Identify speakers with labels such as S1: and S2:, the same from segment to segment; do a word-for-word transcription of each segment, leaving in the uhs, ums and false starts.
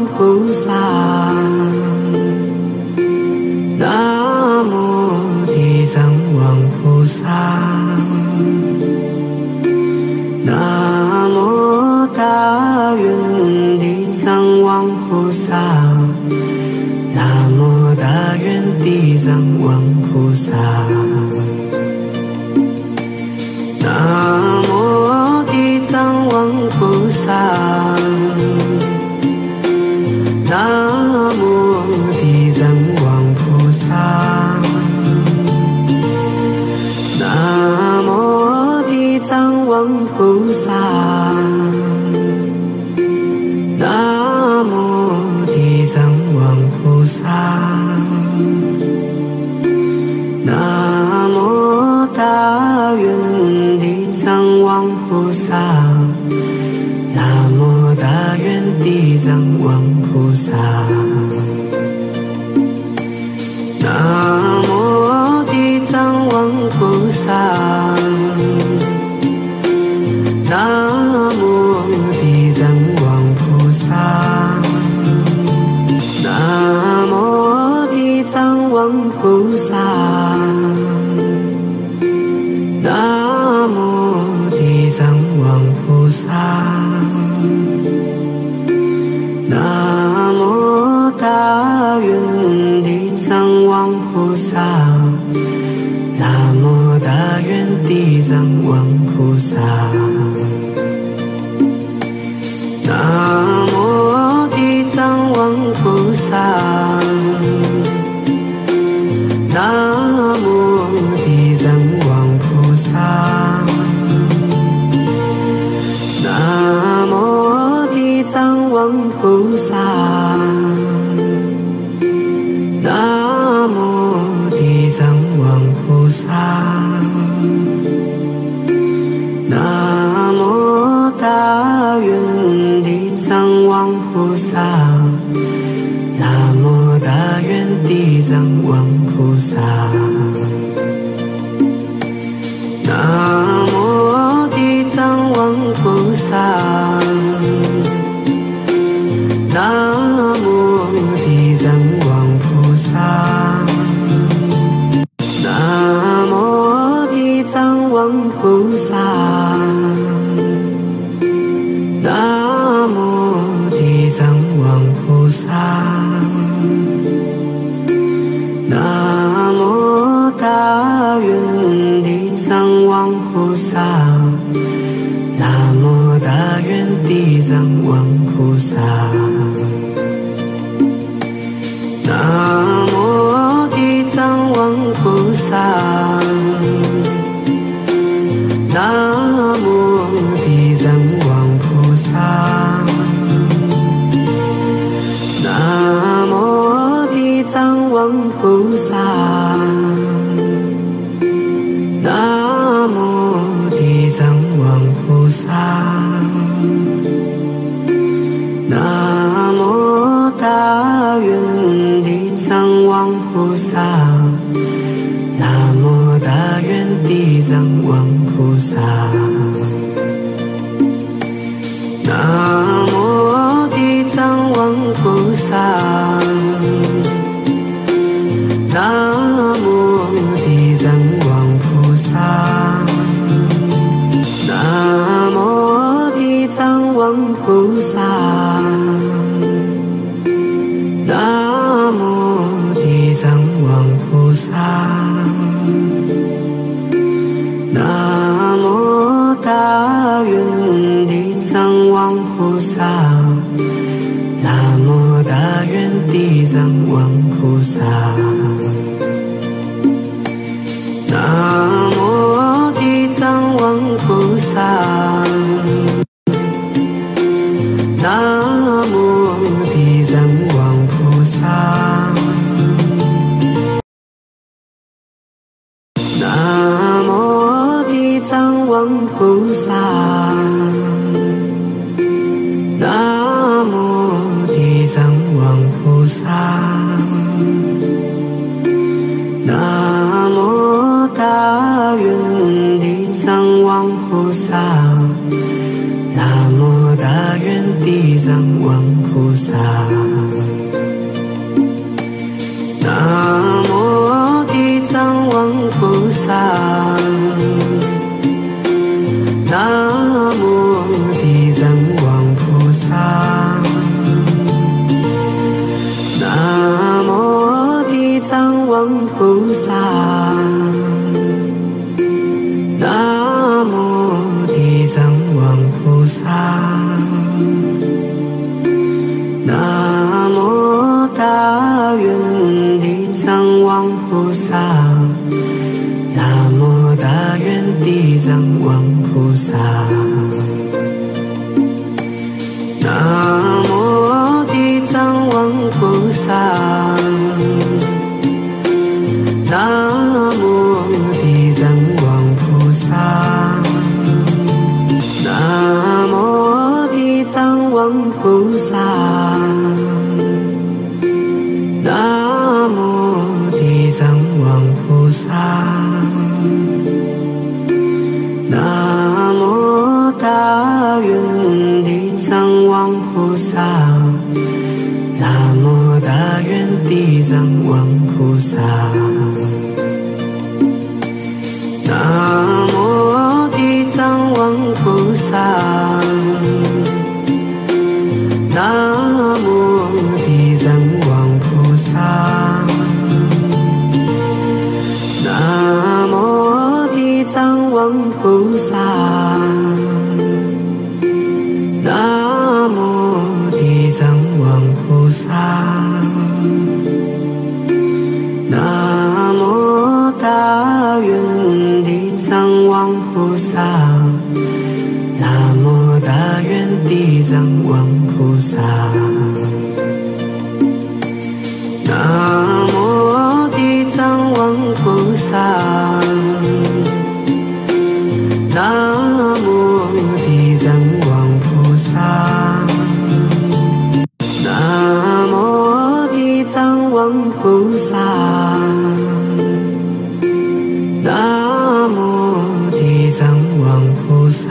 S1: 菩萨，南无地藏王菩萨，南无大愿地藏王菩萨，南无大愿地藏王菩萨，南无地藏王菩萨，南无地藏王菩萨，南无地藏王菩萨，南无地藏王菩萨，南无大愿地藏王菩萨，南无大愿地藏王菩萨，南无地藏王菩萨，南无地藏王菩萨，南无地藏王菩萨，南无地藏王菩萨，南无大愿地藏王菩萨，南无大愿地藏王菩萨，南无地藏王菩萨，南无地藏王菩萨，南无地藏王菩萨，南无地藏王菩萨，南无大愿地藏王菩萨，南无大愿地藏王菩萨，南无地藏王菩萨，南无地藏王菩萨，南无地藏王菩萨，南无地藏王菩萨，南无大愿地藏王菩萨，南无大愿地藏王菩萨，南无地藏王菩萨，南无地藏王菩萨，南无地藏王菩萨，南无地藏王菩萨，南无大愿地藏王菩萨，南无大愿地藏王菩萨，南无地藏王菩萨，南无地藏王菩萨，南无地藏王菩萨，南无地藏王菩萨，南无大愿地藏王菩萨，南无大愿地藏王菩萨，南无地藏王菩萨，南无地藏王菩萨，南无地藏王菩萨，南无地藏王菩萨，南无大愿地藏王菩萨，南无大愿地藏王菩菩萨。南无地藏王菩萨，南无地藏王菩萨，南无地藏王菩萨，南无地藏王菩萨，南无大愿地藏王菩萨，南无大愿地藏王菩萨，南无地藏王菩萨，南无地藏王菩萨，南无地藏王菩萨，南无地藏王菩萨，南无大愿地藏王菩萨，南无大愿地藏王菩萨，南无地藏王菩萨，南无地藏王菩萨，南无地藏王菩萨，南无地藏王菩萨，南无大愿地藏王菩萨，南无大愿地藏王菩萨，南无地藏王菩萨，南无地藏王菩萨，南无地藏王菩萨，南无地藏王菩萨，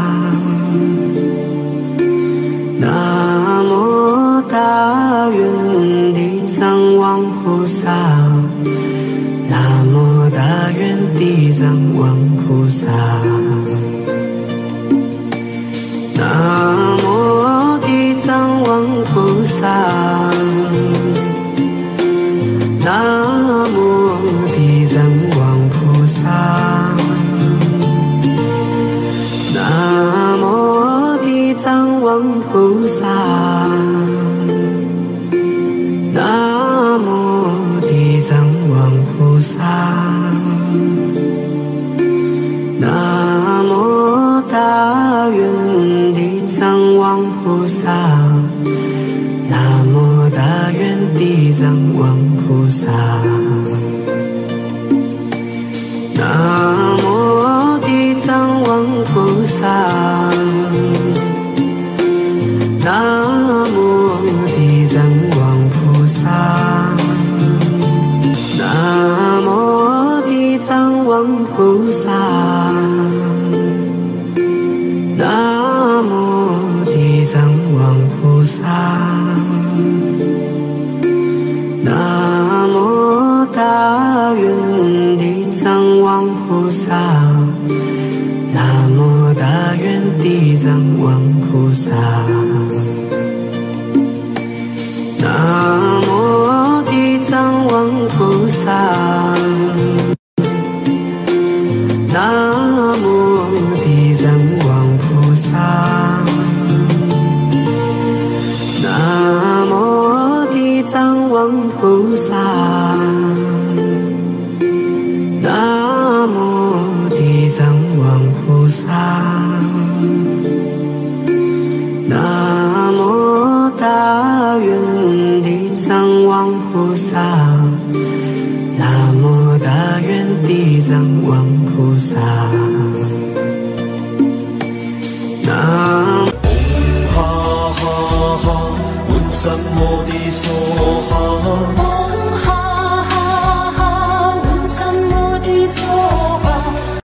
S1: 南无大愿地藏王菩萨，南无大愿地藏王菩萨，南无地藏王菩萨，南无地藏王菩萨，南无地藏王菩萨，南无地藏王菩萨，南无大愿地藏王菩萨，南无大愿地藏王菩萨，南无地藏王菩萨，南无地藏王菩萨，南无地藏王菩萨，南无地藏王菩萨，南无大愿地藏王菩萨，南无大愿地藏王菩萨，南无地藏王菩萨，南无地藏王菩萨，南无地藏王菩萨，南无地藏王菩萨，南无大愿地藏王菩萨，南无大愿地藏王菩萨，南
S2: 哈哈哈，文三摩地梭哈。